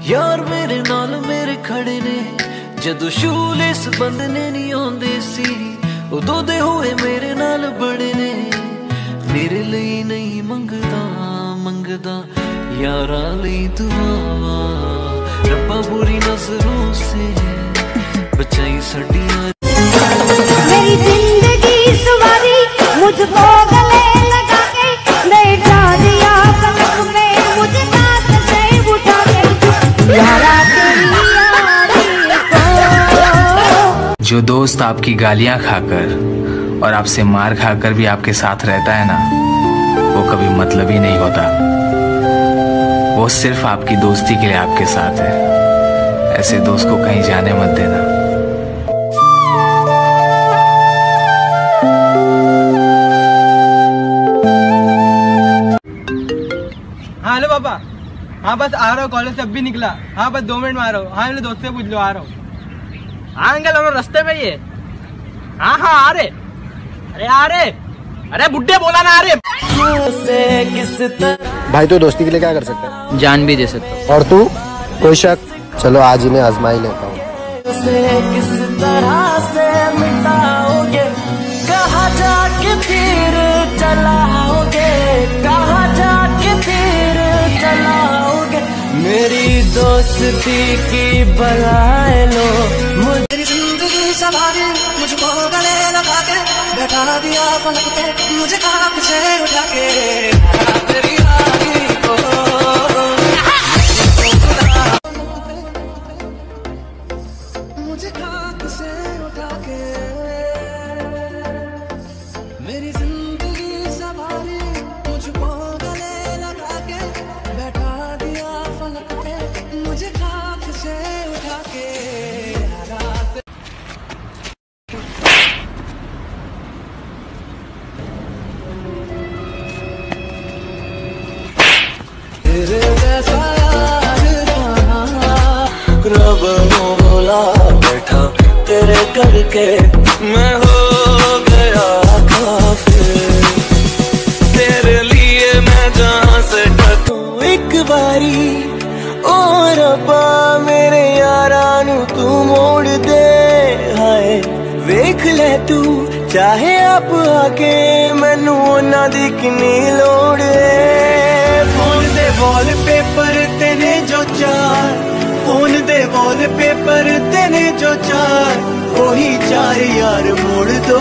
यार मेरे नाल मेरे खड़े ने जदों शूलेस बंधने नहीं आउंदे सी उदों दे होए मेरे नाल बड़े ने मेरे लिए नहीं मंगदा मंगदा यारा लई दुआ रब्बा बुरी नजरों से बचाई सडियां मेरी जिंदगी सवारी मुझको गले लगा के बैठा दिया सड़क में मुझे साथ से उठा के यारा तेरी यारी को। जो दोस्त आपकी गालियां खाकर और आपसे मार खाकर भी आपके साथ रहता है ना, वो कभी मतलबी नहीं होता। वो सिर्फ आपकी दोस्ती के लिए आपके साथ है। ऐसे दोस्त को कहीं जाने मत देना। हाँ हेलो पापा। हाँ बस आ रहा हूँ, कॉलेज से अब भी निकला। हाँ बस 2 मिनट में आ रहा हूँ। हाँ मेरे दोस्त से पूछ लो, आ रहा हूँ। हाँ अंकल हम रास्ते पे ही है। हाँ हाँ आ रहे। अरे आ रहे। अरे बुड्ढे बोला ना आ रहे। भाई तो दोस्ती के लिए क्या कर सकते हैं? जान भी दे सकता। और तू? कोई शक? चलो आज इन्हें आजमा ही लेता हूँ। किस तरह से मिटाओगे, कहाँ जाके तीर चलाओगे, कहाँ जाके तीर चलाओगे, मेरी दोस्ती की बलाए लो। मेरी जिंदगी सवारी मुझको गले लगा के बैठा दिया पलक पे मुझे खाक से उठा के तेरी यारी को मुझे खाक से उठा के मेरी जिंदगी सवारी मुझको गले लगा के बैठा दिया पलक पे मुझे खाक से उठा के तेरे जैसा यार कहाँ रब बोला बैठा तेरे करके मैं हो गया काफिर, तेरे लिए मैं जहाँ से टकूं एक बारी ओ रब्बा मेरे यारा नू तू मोड़ दे। हाय वेख ले तू चाहे आप आके मैनू उन्हां दी किन्नी लोड़ है। फोन दे वॉलपेपर तेने जो चार, फोन दे वॉलपेपर तेने जो चार, वही 4 यार मोड़ दो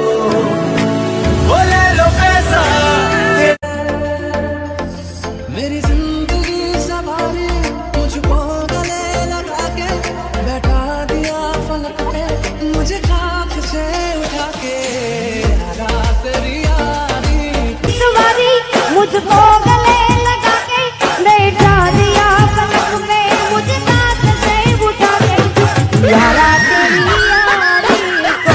वो ले लो पैसा। मेरी जिंदगी सवारी मुझको गले लगा के बैठा दिया फलक पे मुझे खाक से उठा के तेरी यारी सवारी मुझको गले लगा के बैठा दिया सड़क में मुझे साथ से उठा के यारा तेरी यारी को।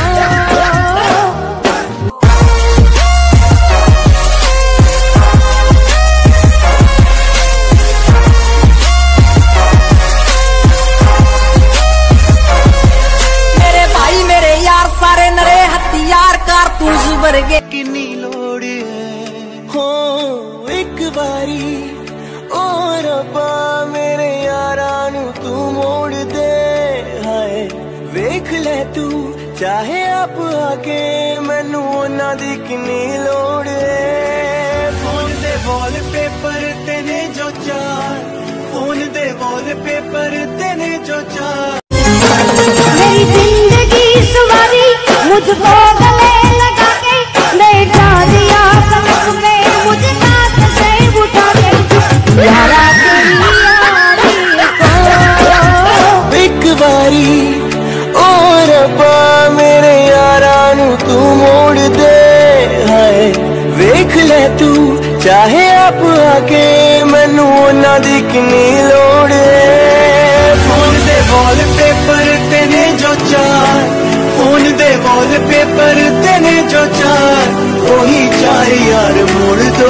मेरे भाई मेरे यार सारे नरे हथियार कारतूस वर्गे किन्नी लोड़ है हो एक बारी ओ रब्बा मेरे यारा नू तू मोड़ दे। हाय वेख ले तू चाहे आप आके मैनू उन्हां दी किन्नी लोड़ है। फोन दे वॉलपेपर तेने जो चार, फोन दे वॉलपेपर तेने जो चार। मेरी जिंदगी सवारी मुझको गले लगा के बैठा दिया सड़क में मुझे साथ से उठा के यारा तेरी यारी को। एक बारी ओ रब्बा मेरे यारा नू तू मोड़ दे। हाय वेख ले तू चाहे आप आके मैनू उन्हां दी किन्नी लोड़ है। फोन दे वॉलपेपर तेने जो चार, फोन दे वॉलपेपर तेने जो चार, वही 4 यार मोड़ दो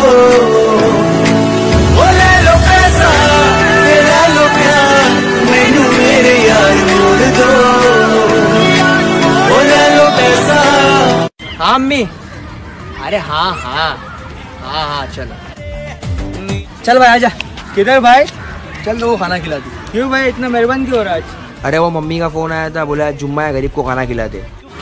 वो ले लो पैसा ले लो प्यार, मैनू मेरे यार मोड़ दो वो ले लो पैसा। हाँ अम्मी। अरे हाँ हाँ हाँ हाँ चलो। चल भाई आजा। किधर भाई? चल तो वो खाना खिला दी। क्यों भाई इतना मेहरबान क्यों हो रहा है? अरे वो मम्मी का फोन आया था, बोला जुम्मा है गरीब को खाना खिलाते।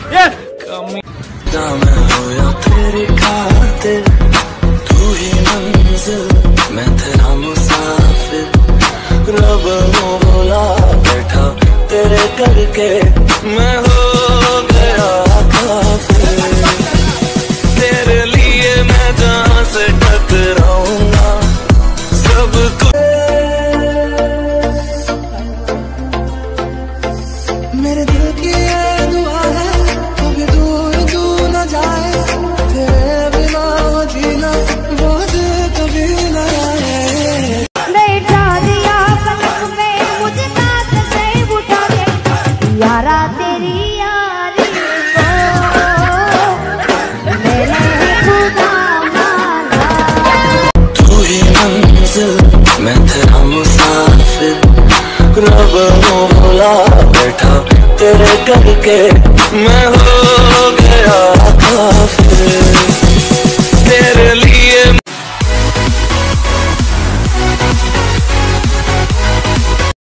तेरी खातिर तू ही मंजिल, मैं तेरा मुसाफिर, रब को बुला बैठा तेरे करके मैं हो गया काफिर। तेरे लिए मैं जहाँ से टकराऊंगा सबको। मेरे दिल की ये दुआ है कभी दूर तू न जाए, तेरे बिना जीना वो दिल कभी न आए। बैठा दिया पलक में मुझे साथ से उठा के, यारा तेरी यारी को मैंने खुदा माना। तू ही मंजिल, मैं तेरा मुसाफिर, रब को बुला बैठा तेरे करके मैं हो गया